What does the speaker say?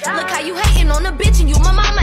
Look how you hating on a bitch and you my mama.